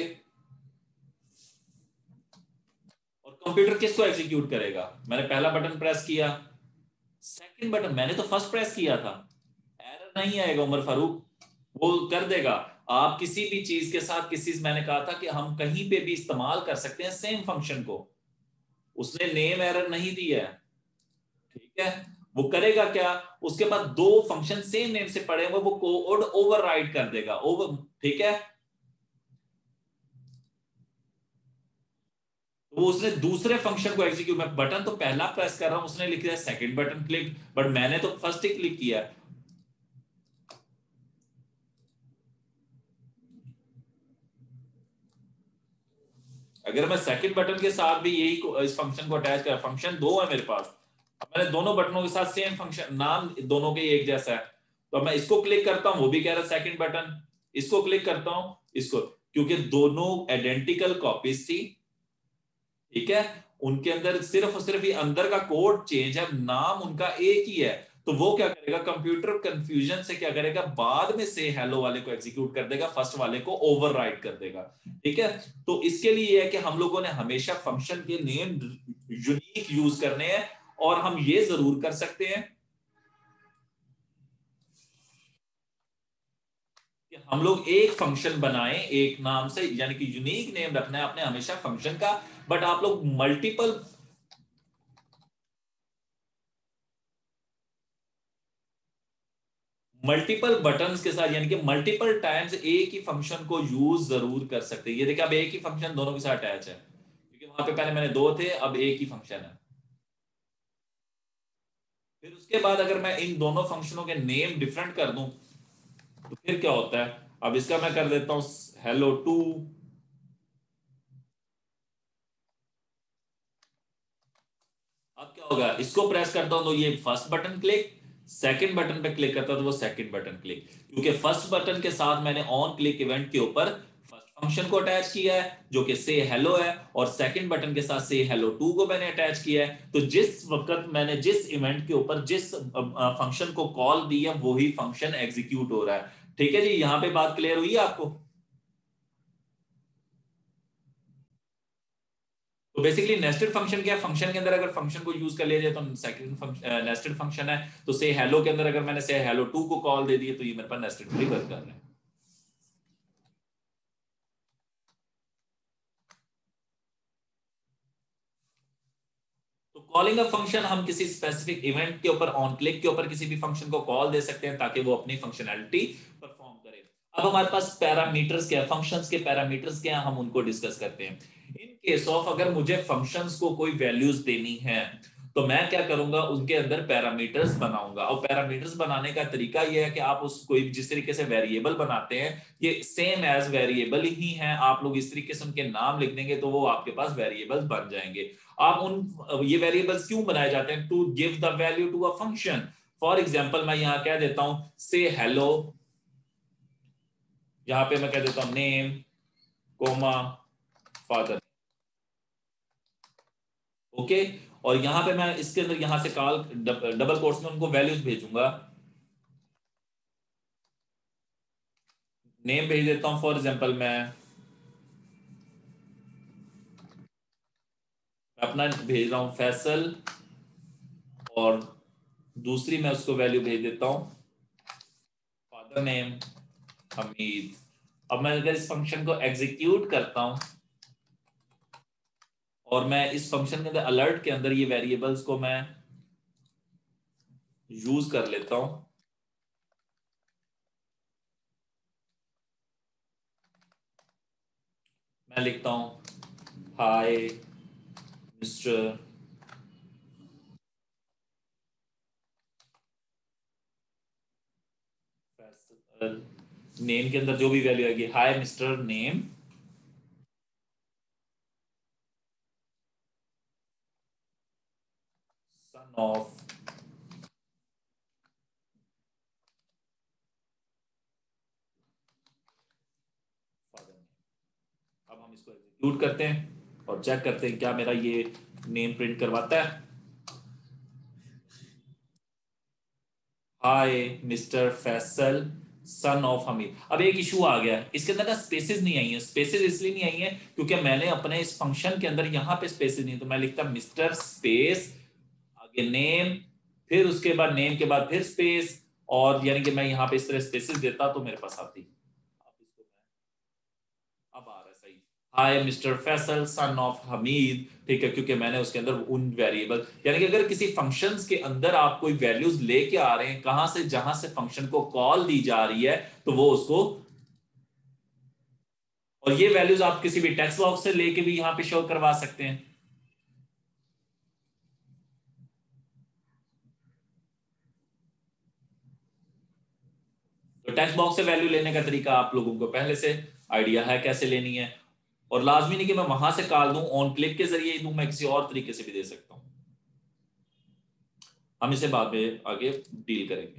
और कंप्यूटर किसको एग्जीक्यूट करेगा? मैंने पहला बटन प्रेस किया, सेकंड बटन मैंने तो फर्स्ट प्रेस किया था, एरर नहीं आएगा उमर फारूक, वो कर देगा। आप किसी भी चीज के साथ, किसी, मैंने कहा था कि हम कहीं पे भी इस्तेमाल कर सकते हैं सेम फंक्शन को। उसने नेम एरर नहीं दिया है, ठीक है। वो करेगा क्या, उसके बाद दो फंक्शन सेम नेम से पड़े हुए, वो कोड ओवरराइड कर देगा, ओवर, ठीक है। तो वो उसने दूसरे फंक्शन को एग्जीक्यूट, मैं बटन तो पहला प्रेस कर रहा हूं, उसने लिख दिया सेकंड बटन क्लिक, बट मैंने तो फर्स्ट ही क्लिक किया। अगर मैं सेकंड बटन के साथ भी यही को, इस फंक्शन को अटैच कर, फंक्शन दो है मेरे पास, अब मैंने दोनों बटनों के साथ सेम फंक्शन, नाम दोनों के एक जैसा है, तो मैं इसको क्लिक करता हूं, वो भी कह रहा है सेकंड बटन, इसको क्लिक करता हूं, इसको, क्योंकि दोनों आइडेंटिकल कॉपीज थी, ठीक है। उनके अंदर सिर्फ और सिर्फ ये अंदर का कोड चेंज है, नाम उनका एक ही है। तो वो क्या करेगा, कंप्यूटर कंफ्यूजन से क्या करेगा, बाद में से हेलो वाले को एग्जीक्यूट कर देगा, फर्स्ट वाले को ओवरराइड कर देगा, ठीक है। तो इसके लिए यह है कि हम लोगों ने हमेशा फंक्शन के नेम यूनिक यूज करने हैं, और हम ये जरूर कर सकते हैं कि हम लोग एक फंक्शन बनाएं एक नाम से, यानी कि यूनिक नेम रखना है आपने हमेशा फंक्शन का। बट आप लोग मल्टीपल मल्टीपल बटन्स के साथ, यानी कि मल्टीपल टाइम्स एक ही फंक्शन को यूज जरूर कर सकते हैं। ये देखिए अब एक ही फंक्शन दोनों के साथ अटैच है, क्योंकि वहां पे पहले मैंने दो थे, अब एक ही फंक्शन है। फिर उसके बाद अगर मैं इन दोनों फंक्शनों के नेम डिफरेंट कर दूं तो फिर क्या होता है, अब इसका मैं कर देता हूं हेलो टू। अब क्या होगा, इसको प्रेस करता हूं तो ये first button click, second button पे क्लिक करता हूं तो वो सेकंड बटन क्लिक, क्योंकि फर्स्ट बटन के साथ मैंने ऑन क्लिक इवेंट के ऊपर फर्स्ट फंक्शन को अटैच किया है जो कि से हेलो है, और सेकंड बटन के साथ से हेलो टू को मैंने अटैच किया है। तो जिस वक्त मैंने जिस इवेंट के ऊपर जिस फंक्शन को कॉल दी है वही फंक्शन एग्जीक्यूट हो रहा है। ठीक है जी, यहां पे बात क्लियर हुई है आपको? तो बेसिकली नेस्टेड फंक्शन क्या है? फंक्शन के अंदर अगर फंक्शन को यूज कर लिया जाए तो सेकंड फंक्शन नेस्टेड फंक्शन है। तो से हेलो के अंदर अगर मैंने से हेलो टू को कॉल दे दी तो ये मेरे पास नेस्टेड वर्क कर रहे हैं। तो कॉलिंग अ फंक्शन, हम किसी स्पेसिफिक इवेंट के ऊपर ऑन क्लिक के ऊपर किसी भी फंक्शन को कॉल दे सकते हैं ताकि वो अपनी फंक्शनैलिटी परफॉर्म करे। अब हमारे पास पैरामीटर्स क्या है, फंक्शंस के पैरामीटर्स क्या है, हम उनको डिस्कस करते हैं। इन केस ऑफ अगर मुझे फंक्शंस को कोई वैल्यूज देनी है तो मैं क्या करूंगा, उनके अंदर पैरामीटर्स बनाऊंगा। और पैरामीटर्स बनाने का तरीका यह है कि आप उस कोई जिस तरीके से वेरिएबल बनाते हैं ये सेम एज वेरिएबल ही है। आप लोग इस तरीके से उनके नाम लिख देंगे तो वो आपके पास वेरिएबल्स बन जाएंगे। आप उन ये वेरिएबल्स क्यों बनाए जाते हैं? To give the value to a function. For example मैं यहां कह देता हूं से हेलो, यहां पे मैं कह देता हूं नेम कोमा फादर। ओके, और यहां पे मैं इसके अंदर यहां से कॉल डबल कोट्स में उनको वैल्यूज भेजूंगा। नेम भेज देता हूं, फॉर एग्जांपल मैं अपना भेज रहा हूं फैसल, और दूसरी मैं उसको वैल्यू भेज देता हूं फादर नेम हमीद। अब मैं अगर इस फंक्शन को एग्जीक्यूट करता हूं और मैं इस फंक्शन के अंदर अलर्ट के अंदर ये वेरिएबल्स को मैं यूज कर लेता हूं, मैं लिखता हूं हाय मिस्टर फैसल। नेम के अंदर जो भी वैल्यू आएगी hi mister name son of. अब हम इसको एग्जीक्यूट करते हैं और चेक करते हैं क्या मेरा ये नेम प्रिंट करवाता है। Hi mister Faisal son of Hamid. अब एक इशू आ गया, इसके अंदर ना स्पेसेस नहीं आई है। स्पेसेस इसलिए नहीं आई है क्योंकि मैंने अपने इस फंक्शन के अंदर यहां पे स्पेसेस नहीं, तो मैं लिखता मिस्टर स्पेस आगे नेम, फिर उसके बाद नेम के बाद फिर स्पेस, और यानी कि मैं यहां पे इस तरह स्पेसेस देता तो मेरे पास आती। अब इसको मैं अब आ रहा है सही, hi mister Faisal son of Hamid. ठीक है, क्योंकि मैंने उसके अंदर उन वेरिएबल, यानी कि अगर किसी फंक्शंस के अंदर आप कोई वैल्यूज लेके आ रहे हैं कहां से, जहां से फंक्शन को कॉल दी जा रही है, तो वो उसको, और ये वैल्यूज आप किसी भी टेक्स्ट बॉक्स से लेके भी यहां पे शो करवा सकते हैं। तो टेक्स्ट बॉक्स से वैल्यू लेने का तरीका आप लोगों को पहले से आइडिया है कैसे लेनी है, और लाजमी नहीं कि मैं वहां से कॉल दूं, ऑन क्लिक के जरिए ही दूं, मैं किसी और तरीके से भी दे सकता हूं। हम इसे बाद में आगे डील करेंगे।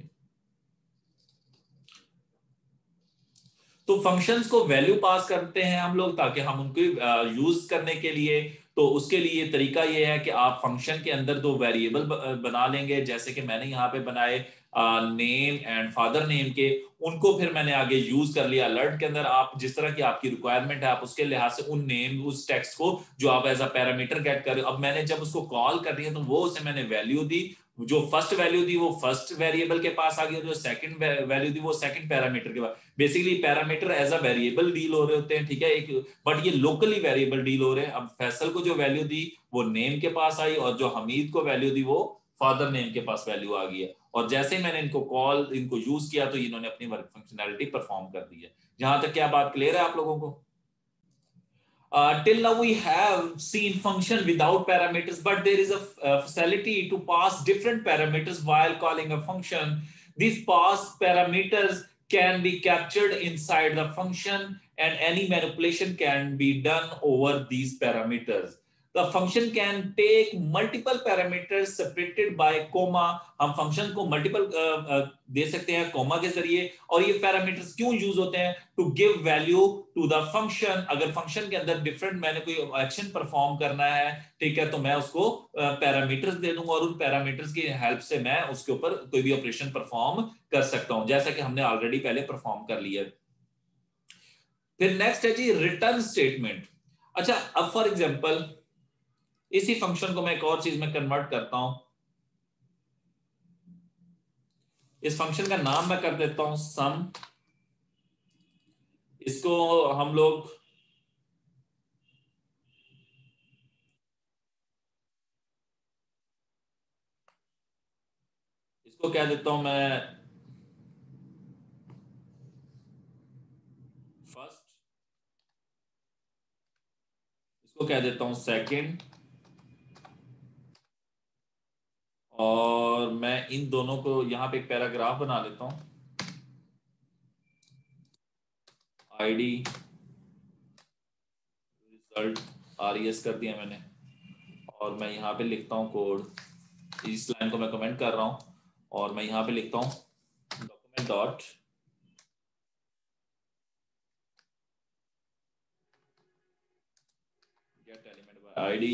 तो फंक्शंस को वैल्यू पास करते हैं हम लोग ताकि हम उनको यूज करने के लिए, तो उसके लिए तरीका ये है कि आप फंक्शन के अंदर दो वेरिएबल बना लेंगे, जैसे कि मैंने यहाँ पे बनाए नेम एंड फादर नेम के, उनको फिर मैंने आगे यूज कर लिया अलर्ट के अंदर। आप जिस तरह की आपकी रिक्वायरमेंट है आप उसके लिहाज से उन नेम उस टेक्स्ट को जो आप एज अ पैरामीटर गेट कर रहे हो, अब मैंने जब उसको कॉल कर दिया तो वो उसे मैंने वैल्यू दी, जो फर्स्ट वैल्यू दी वो फर्स्ट वेरिएबल के पास आ गई, जो सेकंड वैल्यू दी वो सेकंड पैरामीटर के पास। Basically parameter as a variable deal हो रहे होते हैं, ठीक है, एक, बट ये लोकली वेरिएबल डील हो रहे हैं। अब फैसल को जो वैल्यू दी वो नेम के पास आई, और जो हमीद को वैल्यू दी वो फादर नेम के पास वैल्यू आ गई है। और जैसे ही मैंने इनको कॉल इनको यूज किया तो इन्होंने अपनी वर्क फंक्शनैलिटी परफॉर्म कर दी है। जहां तक क्या बात क्लियर है आप लोगों को? Uh, till now we have seen function without parameters, but there is a, a facility to pass different parameters while calling a function. These passed parameters can be captured inside the function and any manipulation can be done over these parameters. The function can take multiple parameters separated by comma. हम फंक्शन को multiple दे सकते हैं comma के जरिए, और ये पैरामीटर्स क्यों यूज होते हैं? To give value to the function. अगर फंक्शन के अंदर डिफरेंट मैंने कोई एक्शन परफॉर्म करना है, ठीक है, तो मैं उसको पैरामीटर्स दे दूंगा और उन पैरामीटर्स की हेल्प से मैं उसके ऊपर कोई भी ऑपरेशन परफॉर्म कर सकता हूं, जैसा कि हमने ऑलरेडी पहले परफॉर्म कर लिया। फिर नेक्स्ट है जी रिटर्न स्टेटमेंट। अच्छा, अब फॉर एग्जांपल इसी फंक्शन को मैं एक और चीज में कन्वर्ट करता हूं। इस फंक्शन का नाम मैं कर देता हूं सम। इसको हम लोग इसको क्या देता हूं मैं फर्स्ट, इसको क्या देता हूं सेकंड, और मैं इन दोनों को यहां पे एक पैराग्राफ बना लेता हूं। आईडी रिजल्ट आरईएस कर दिया मैंने, और मैं यहां पे लिखता हूं कोड। इस लाइन को मैं कमेंट कर रहा हूं और मैं यहां पे लिखता हूं document dot get element by ID.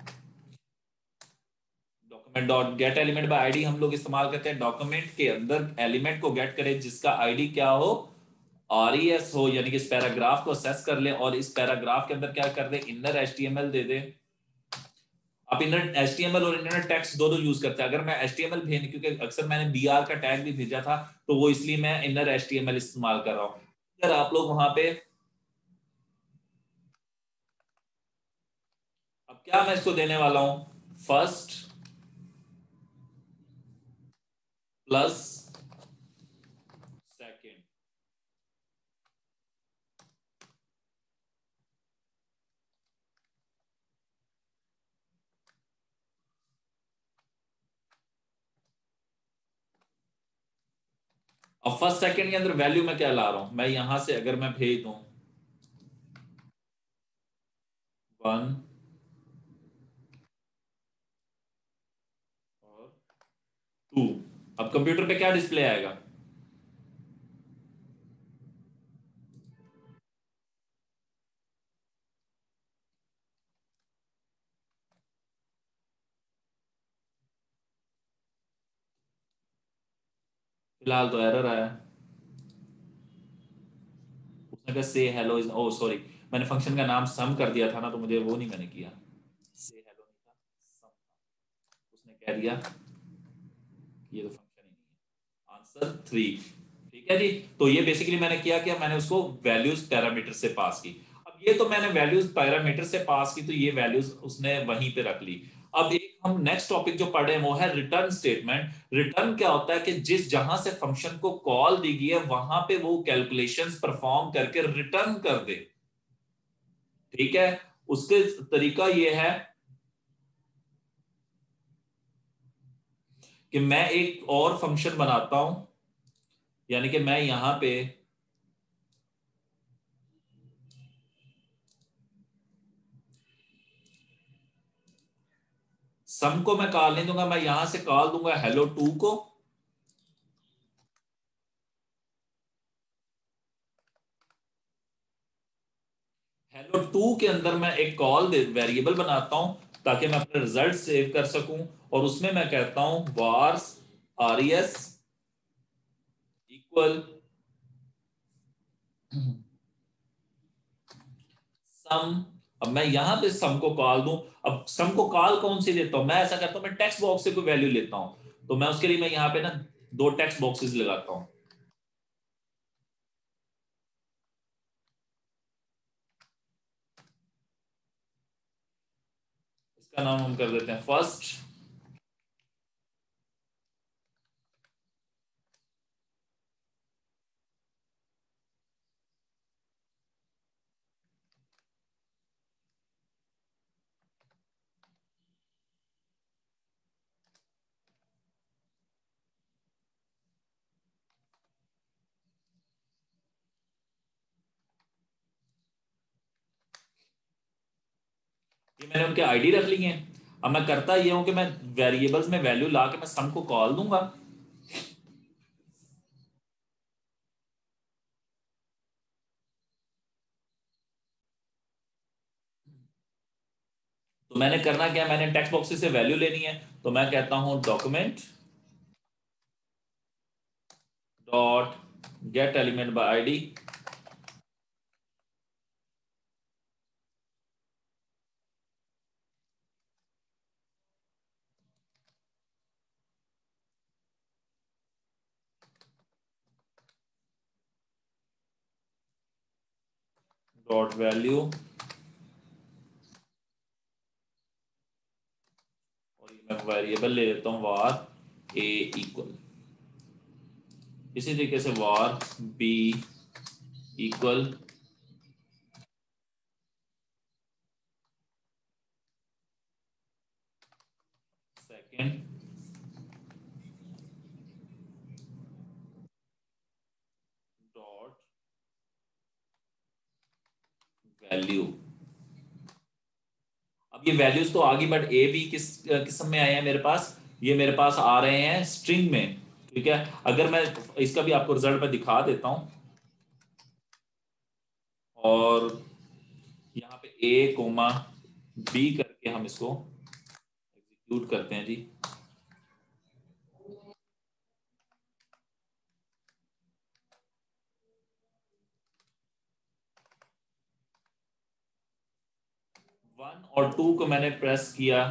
Document dot get element by ID हम लोग इस्तेमाल करते हैं डॉक्यूमेंट के अंदर एलिमेंट को गेट करें जिसका आईडी क्या हो, आरईएस हो, यानी कि इस पैराग्राफ को असेस कर ले और इस पैराग्राफ के अंदर क्या कर दे, इनर एचटीएमएल दे दे। आप इनर एचटीएमएल और इनर टेक्स्ट दो दो यूज करते हैं। अगर मैं एचटीएमएल भेज, क्योंकि अक्सर मैंने बीआर का टैग भी भेजा था, तो वो इसलिए मैं इनर एचटीएमएल इस्तेमाल कर रहा हूं। अगर आप लोग वहां पे, अब क्या मैं इसको देने वाला हूं, फर्स्ट प्लस सेकेंड। अब फर्स्ट सेकेंड के अंदर वैल्यू मैं क्या ला रहा हूं, मैं यहां से अगर मैं भेज दूं वन और टू, अब कंप्यूटर पे क्या डिस्प्ले आएगा, फिलहाल तो एरर आया। उसने कहा say hello is, oh sorry, मैंने फंक्शन का नाम सम कर दिया था ना, तो मुझे वो नहीं मैंने किया, से हेलो नहीं था, सम था। उसने कह दिया ये तो फंक्शन ही नहीं है, आंसर थ्री। ठीक है जी। तो ये बेसिकली मैंने किया क्या, मैंने उसको वैल्यूज पैरामीटर से पास की। अब ये तो मैंने वैल्यूज पैरामीटर से पास की, तो ये वैल्यूज उसने वहीं पे रख ली। अब एक हम नेक्स्ट टॉपिक जो पढ़े हैं वो है रिटर्न स्टेटमेंट। रिटर्न क्या होता है कि जिस जहां से फंक्शन को कॉल दी गई है वहां पे वो कैलकुलेशंस परफॉर्म करके रिटर्न कर दे। ठीक है, उसके तरीका ये है कि मैं एक और फंक्शन बनाता हूं, यानी कि मैं यहां पे सम को मैं कॉल नहीं दूंगा, मैं यहां से कॉल दूंगा हेलो टू को। हेलो टू के अंदर मैं एक कॉल वेरिएबल बनाता हूं ताकि मैं अपने रिजल्ट सेव कर सकूं, और उसमें मैं कहता हूं वार्स आरईएस इक्वल सम। अब मैं यहां पे सम को कॉल दूं। अब सम को कॉल कौन सी देता हूं, मैं ऐसा करता हूं, मैं टेक्स्ट बॉक्स से कोई वैल्यू लेता हूं, तो मैं उसके लिए मैं यहां पे ना दो टेक्स्ट बॉक्सेस लगाता हूं। इसका नाम हम कर देते हैं फर्स्ट, ये मैंने उनके आईडी रख लिए हैं। अब मैं करता ये हूं कि मैं वेरिएबल्स में वैल्यू ला के मैं सम को कॉल दूंगा। तो मैंने करना क्या, मैंने टेक्स्ट बॉक्सेस से वैल्यू लेनी है, तो मैं कहता हूं document dot get element by ID, dot value, और ये मैं वेरिएबल ले लेता हूं वार ए इक्वल, इसी तरीके से var B equal second dot value. अब ये वैल्यूज तो आ गई, बट ए बी किस किस्म में आए हैं मेरे पास, ये मेरे पास आ रहे हैं स्ट्रिंग में। ठीक है, अगर मैं इसका भी आपको रिजल्ट में दिखा देता हूं, और यहाँ पे ए कोमा बी करके हम इसको एग्जीक्यूट करते हैं जी। वन और टू को मैंने प्रेस किया,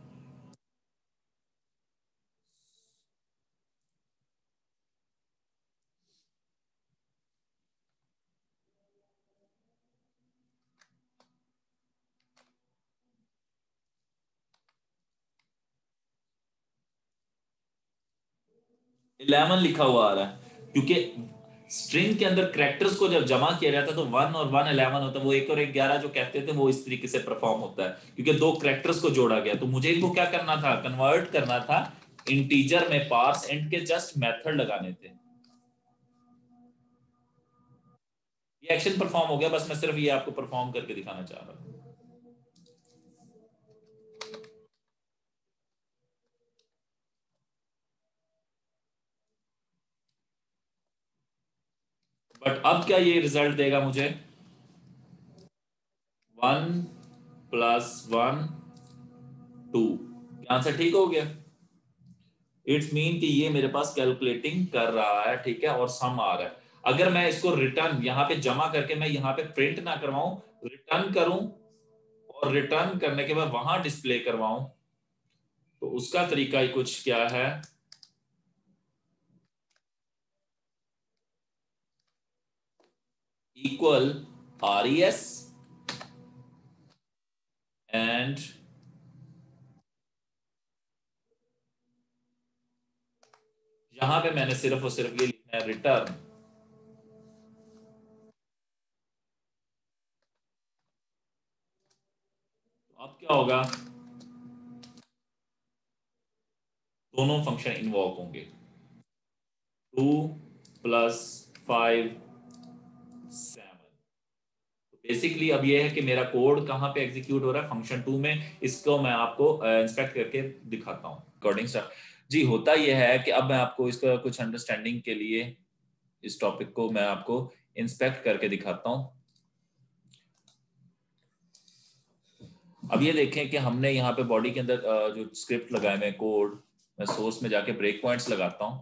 इलेवन लिखा हुआ आ रहा है, क्योंकि स्ट्रिंग के अंदर कैरेक्टर्स को जब जमा किया जाता है तो वन और वन इलेवन होता है, वो एक और एक ग्यारह जो कहते थे वो इस तरीके से परफॉर्म होता है, क्योंकि दो कैरेक्टर्स को जोड़ा गया। तो मुझे इनको क्या करना था, कन्वर्ट करना था इंटीजर में, पार्स इंट के जस्ट मेथड लगाने थे। ये एक्शन परफॉर्म हो गया, बस मैं सिर्फ ये आपको परफॉर्म करके दिखाना चाह रहा हूँ। बट अब क्या ये रिजल्ट देगा मुझे, one plus one two, answer ठीक हो गया। इट्स मीन कि ये मेरे पास कैलकुलेटिंग कर रहा है, ठीक है, और सम आ रहा है। अगर मैं इसको रिटर्न यहाँ पे जमा करके मैं यहाँ पे प्रिंट ना करवाऊं, रिटर्न करूं, और रिटर्न करने के बाद वहां डिस्प्ले करवाऊं, तो उसका तरीका ही कुछ क्या है, equal R E S and यहां पे मैंने सिर्फ और सिर्फ ये लिखना है रिटर्न। तो अब क्या होगा, दोनों फंक्शन इन्वॉक होंगे, two plus five seven. Basically अब ये है कि मेरा कोड कहाँ पे एग्जीक्यूट हो रहा है, फंक्शन टू में। इसको मैं आपको इंस्पेक्ट करके दिखाता हूँ कोडिंग स्टार। जी, होता यह है कि अब मैं आपको इसका कुछ अंडरस्टैंडिंग के लिए इस टॉपिक को मैं आपको इंस्पेक्ट करके दिखाता हूँ। अब ये देखें कि हमने यहाँ पे बॉडी के अंदर जो स्क्रिप्ट लगाए हुए कोड, मैं सोर्स में जाके ब्रेक पॉइंट्स लगाता हूँ।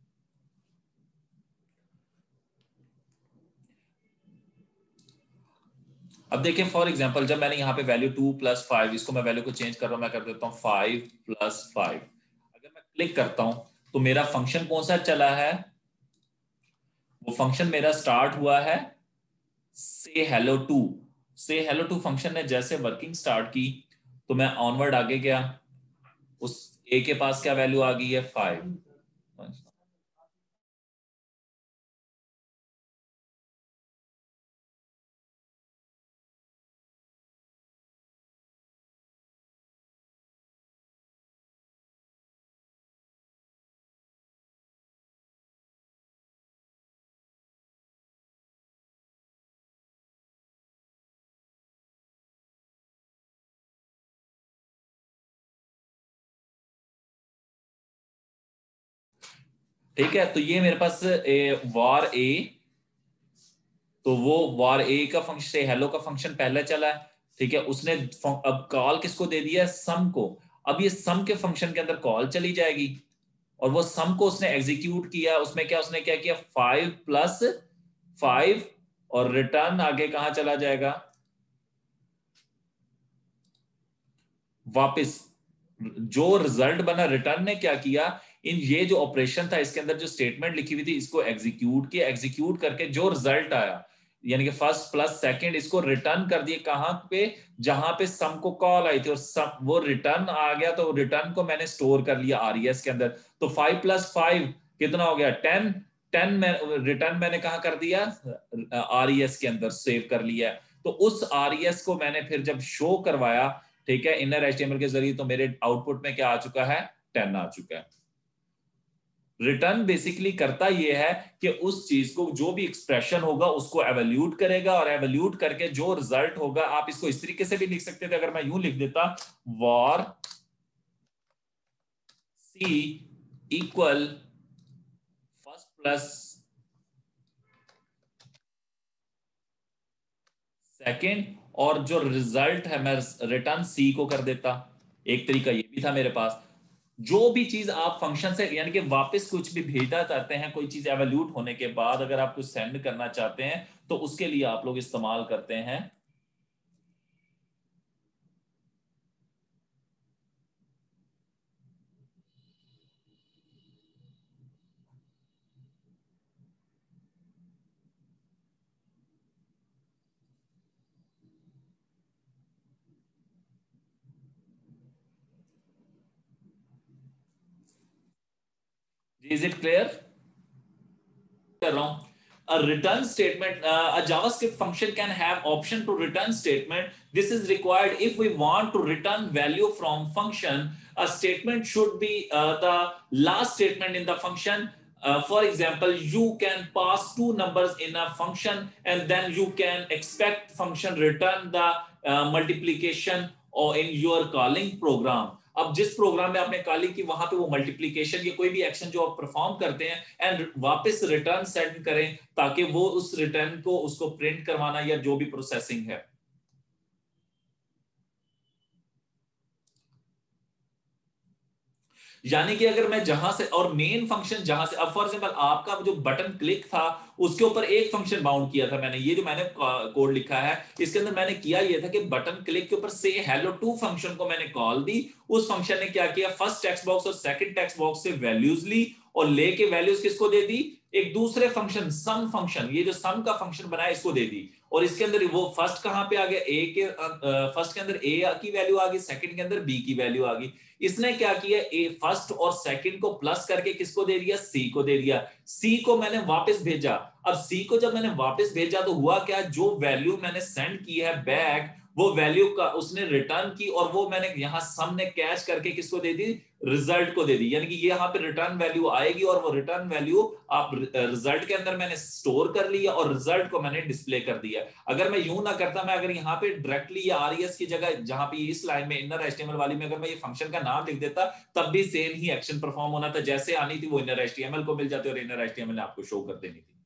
अब देखिए फॉर एग्जांपल, जब मैंने यहाँ पे वैल्यू टू प्लस फाइव, इसको मैं वैल्यू को चेंज कर रहा हूँ, मैं कर देता हूँ फाइव प्लस फाइव। अगर मैं क्लिक करता हूँ तो मेरा फंक्शन कौन सा चला है, वो फंक्शन मेरा स्टार्ट हुआ है say hello two. Say hello two function ने जैसे वर्किंग स्टार्ट की तो मैं ऑनवर्ड आगे गया, उस ए के पास क्या वैल्यू आ गई है, फाइव। ठीक है, तो ये मेरे पास वार ए, तो वो वार ए का फंक्शन से हेलो का फंक्शन पहले चला है, ठीक है, उसने अब कॉल किसको दे दिया, सम को। अब ये सम के फंक्शन के अंदर कॉल चली जाएगी और वो सम को उसने एग्जीक्यूट किया, उसमें क्या उसने क्या किया, फाइव प्लस फाइव, और रिटर्न आगे कहां चला जाएगा, वापस। जो रिजल्ट बना, रिटर्न ने क्या किया, इन ये जो ऑपरेशन था इसके अंदर जो स्टेटमेंट लिखी हुई थी इसको एग्जीक्यूट किया, एग्जीक्यूट करके जो रिजल्ट आया यानी कि फर्स्ट प्लस सेकंड, इसको रिटर्न कर दिए कहां पे, जहां पे सम को कॉल आई थी, और सम वो रिटर्न आ गया, तो रिटर्न को मैंने स्टोर कर लिया आरईएस के अंदर। तो फाइव प्लस फाइव कितना हो गया, टेन। टेन में रिटर्न मैंने कहा कर दिया, आरईएस के अंदर सेव कर लिया। तो उस आरईएस को मैंने फिर जब शो करवाया, ठीक है, इनर एचटीएमएल के जरिए, तो मेरे आउटपुट में क्या आ चुका है, टेन आ चुका है। रिटर्न बेसिकली करता यह है कि उस चीज को, जो भी एक्सप्रेशन होगा उसको एवल्यूट करेगा, और एवल्यूट करके जो रिजल्ट होगा, आप इसको इस तरीके से भी लिख सकते थे, अगर मैं यूं लिख देता, var C equal first plus second, और जो रिजल्ट है मैं रिटर्न सी को कर देता। एक तरीका ये भी था मेरे पास। जो भी चीज आप फंक्शन से यानी कि वापस कुछ भी भेजना चाहते हैं, कोई चीज एवल्यूट होने के बाद अगर आप कुछ सेंड करना चाहते हैं, तो उसके लिए आप लोग इस्तेमाल करते हैं इज इट क्लियर कर रहा हूं। A return statement, uh, a JavaScript function can have option to return statement. This is required if we want to return value from function. A statement should be uh, the last statement in the function. Uh, for example, you can pass two numbers in a function, and then you can expect function return the uh, multiplication or in your calling program. अब जिस programme में आपने call की वहां पे वो multiplication या कोई भी एक्शन जो आप परफॉर्म करते हैं, एंड वापस रिटर्न सेंड करें, ताकि वो उस रिटर्न को उसको प्रिंट करवाना या जो भी प्रोसेसिंग है। यानी कि अगर मैं जहां से, और मेन फंक्शन जहां से, अब फॉर एग्जांपल आपका जो बटन क्लिक था उसके ऊपर एक फंक्शन बाउंड किया था मैंने, ये जो मैंने कोड लिखा है इसके अंदर मैंने किया ये था कि बटन क्लिक के ऊपर से हेलो टू फंक्शन को मैंने कॉल दी। उस फंक्शन ने क्या किया, फर्स्ट टेक्स्ट बॉक्स और सेकंड टेक्स्ट बॉक्स से वैल्यूज ली, और लेके वैल्यूज किसको दे दी, एक दूसरे फंक्शन सम फंक्शन, ये जो सम का फंक्शन बनाया इसको दे दी। और इसके अंदर वो फर्स्ट कहां पे आ गया, ए के फर्स्ट के अंदर ए की वैल्यू आ गई, सेकंड के अंदर बी की वैल्यू आ गई। इसने क्या किया, ए फर्स्ट और सेकंड को प्लस करके किसको दे दिया, सी को दे दिया। सी को मैंने वापस भेजा। अब सी को जब मैंने वापस भेजा तो हुआ क्या, जो वैल्यू मैंने सेंड की है बैक, वो वैल्यू का उसने रिटर्न की, और वो मैंने यहां सम ने कैच करके किसको दे दी, रिजल्ट को दे दी। यानी कि ये यहाँ पे रिटर्न वैल्यू आएगी, और वो रिटर्न वैल्यू आप रिजल्ट के अंदर मैंने स्टोर कर लिया, और रिजल्ट को मैंने डिस्प्ले कर दिया। अगर मैं यूं ना करता, मैं अगर यहाँ पे डायरेक्टली या आरईएस की जगह, जहां पे इस लाइन में इनर एचटीएमएल वाली में अगर मैं ये फंक्शन का नाम लिख देता, तब भी सेम ही एक्शन परफॉर्म होना था, जैसे आनी थी वो इनर एचटीएमएल को मिल जाती और इनर एचटीएमएल ने आपको शो कर देनी थी।